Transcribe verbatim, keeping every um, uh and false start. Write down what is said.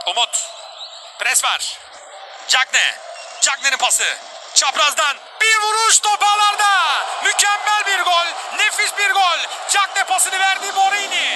Umut. Pres var. Cagne. Cagne'nin pası. Çaprazdan bir vuruş, top ağlarda. Mükemmel bir gol. Nefis bir gol. Cagne pasını verdi, Borini.